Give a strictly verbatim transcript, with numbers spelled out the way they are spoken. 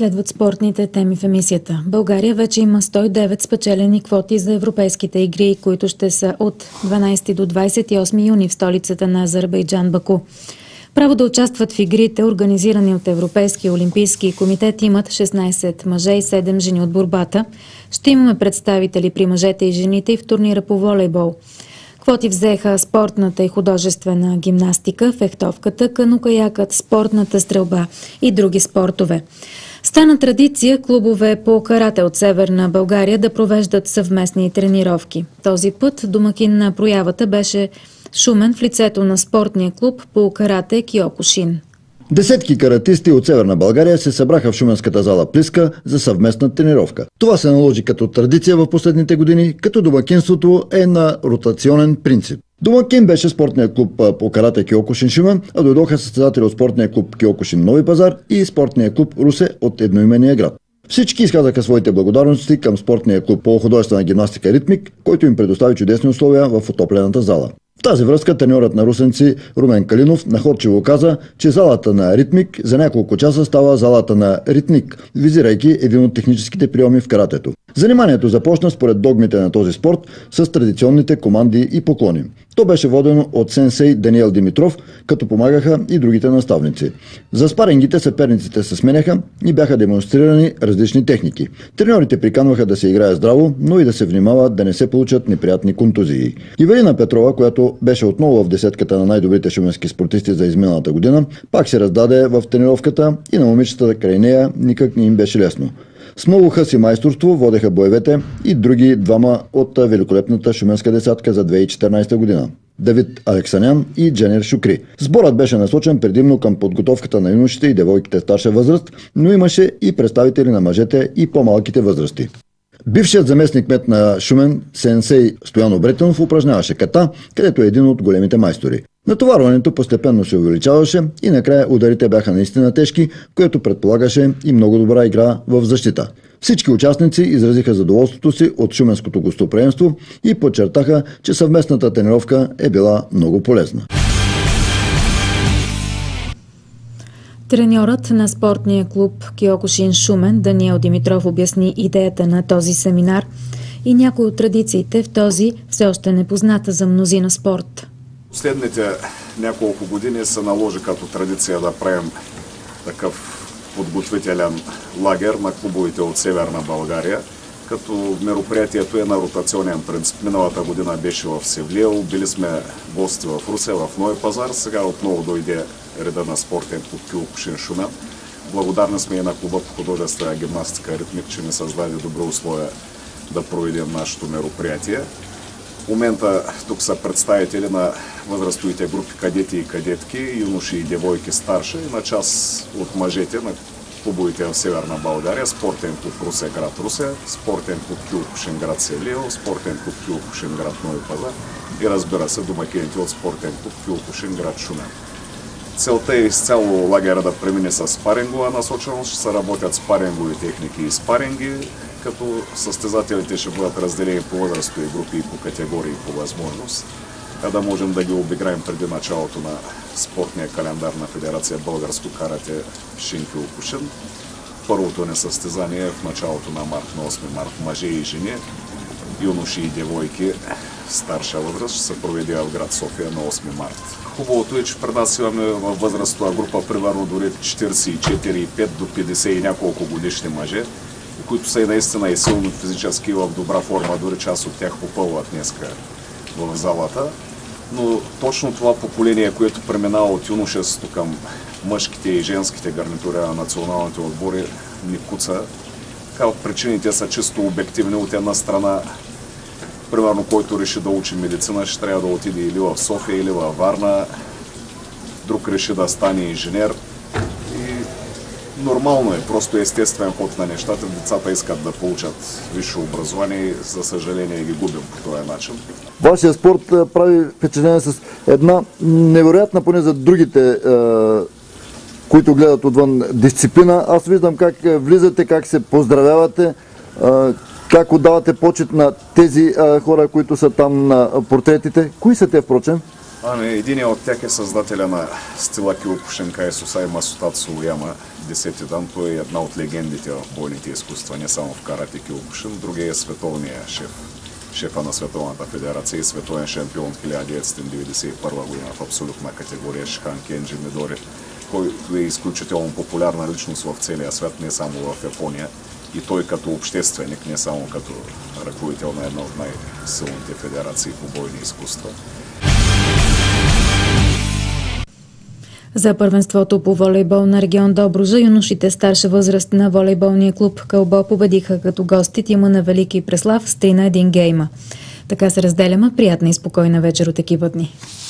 Следват спортните теми в емисията. България вече има сто и девет спечелени квоти за европейските игри, които ще са от дванадесети до двадесет и осми юни в столицата на Азербайджан Баку. Право да участват в игрите, организирани от Европейския олимпийски комитет, имат шестнадесет мъже и седем жени от борбата. Ще имаме представители при мъжете и жените и в турнира по волейбол. Квоти взеха спортната и художествена гимнастика, фехтовката, канукаякът, спортната стрелба и други спортове. Стана традиция клубове по карате от Северна България да провеждат съвместни тренировки. Този път домакин на проявата беше Шумен в лицето на спортния клуб по карате Киокушин. Десетки каратисти от Северна България се събраха в шуменската зала Плиска за съвместна тренировка. Това се наложи като традиция в последните години, като домакинството е на ротационен принцип. Домакин беше спортния клуб по карате Киокушин Шумен, а дойдоха състезатели от спортния клуб Киокушин Нови пазар и спортния клуб Русе от едноименния град. Всички изказаха своите благодарности към спортния клуб по художествена гимнастика Ритмик, който им предостави чудесни условия в отоплената зала. В тази връзка треньорът на русенци Румен Калинов находчиво каза, че залата на Ритмик за няколко часа става залата на Ритник, визирайки един от техническите приеми в каратето. Заниманието започна според догмите на този спорт с традиционните команди и поклони. То беше водено от сенсей Даниел Димитров, като помагаха и другите наставници. За спарингите съперниците се сменяха и бяха демонстрирани различни техники. Треньорите приканваха да се играе здраво, но и да се внимава да не се получат неприятни контузии. Ивелина Петрова, която беше отново в десетката на най-добрите шуменски спортисти за изминалата година, пак се раздаде в тренировката и на момичетата край нея никак не им беше лесно. С много хъс и майсторство водеха боевете и други двама от великолепната шуменска десятка за две хиляди и четиринадесета година. Давид Алексанян и Дженер Шукри. Сборът беше насочен предимно към подготовката на юношите и девойките старша възраст, но имаше и представители на мъжете и по-малките възрасти. Бившият заместник-кмет на Шумен, сенсей Стоян Обретенов, упражняваше ката, където е един от големите майстори. Натоварването постепенно се увеличаваше и накрая ударите бяха наистина тежки, което предполагаше и много добра игра в защита. Всички участници изразиха задоволството си от шуменското гостоприемство и подчертаха, че съвместната тренировка е била много полезна. Треньорът на спортния клуб Киокушин Шумен Даниел Димитров обясни идеята на този семинар и някои от традициите в този все още непозната за мнозина спорт. Последните няколко години се наложи като традиция да правим такъв подготвителен лагер на клубовете от Северна България, като мероприятието е на ротационен принцип. Миналата година беше в Севлиево, били сме гости в Русе, в Нови пазар, сега отново дойде реда на спортен клуб Киокушин Шумен. Благодарни сме и на клуба по художествена гимнастика Ритмик, че ни създаде добри условия да проведем нашето мероприятие. В момента тук са представители на възрастовите групи кадети и кадетки, юноши и девойки старши и на част от мъжете на клубовете в Северна България, спортен клуб Русе град Русе, спортен клуб Киокушин град Севлиево, спортен клуб Киокушин град Нови пазар и разбира се домакините от спортен клуб Киокушин град Шумен. Целта е изцяло лагера да премине с спарингова насоченост, ще се работят спарингови техники и спаринги, като състезателите ще бъдат разделени по възрастови групи и по категории по възможност, а да можем да ги обиграем преди началото на спортния календар на Федерация Българско карате Шин Киокушин. Първото ни състезание е в началото на март, на осми март, мъже и жени, юноши и девойки старша възраст ще се проведе в град София на осми март. Хубавото е, че при нас имаме във възрастова група примерно дори четиридесет и четири и пет до петдесет и няколко годишни мъже, които са и наистина и силно физически в добра форма, дори част от тях попълват днеска в залата. Но точно това поколение, което преминава от юношеството към мъжките и женските гарнитури на националните отбори, ни куца. Така, причините са чисто обективни. От една страна, примерно, който реши да учи медицина, ще трябва да отиде или в София, или във Варна. Друг реши да стане инженер. Нормално е, просто естествен ход на нещата. Децата искат да получат висше образование и за съжаление ги губим по този начин. Вашия спорт прави впечатление с една невероятна, поне за другите, които гледат отвън, дисциплина. Аз виждам как влизате, как се поздравявате, как отдавате почет на тези хора, които са там на портретите. Кои са те, впрочем? Ами, един от тях е създателя на стила Киокушин Кайсусай Масутацу Уяма, десети дан. Той е една от легендите в бойните изкуства, не само в карате Киокушин. Другия е световният шеф, шефа на Световната федерация и световен шампион хиляда деветстотин деветдесет и първа година в абсолютна категория Шихан Кенджи Мидори, който е изключително популярна личност в целия свят, не само в Япония. И той като общественик, не само като ръководител на една от най-силните федерации по бойни изкуства. За първенството по волейбол на регион Добруджа юношите старша възраст на волейболния клуб Кълбо победиха като гости тима на Велики Преслав с три на един гейма. Така се разделяме. Приятна и спокойна вечер от екипът ни.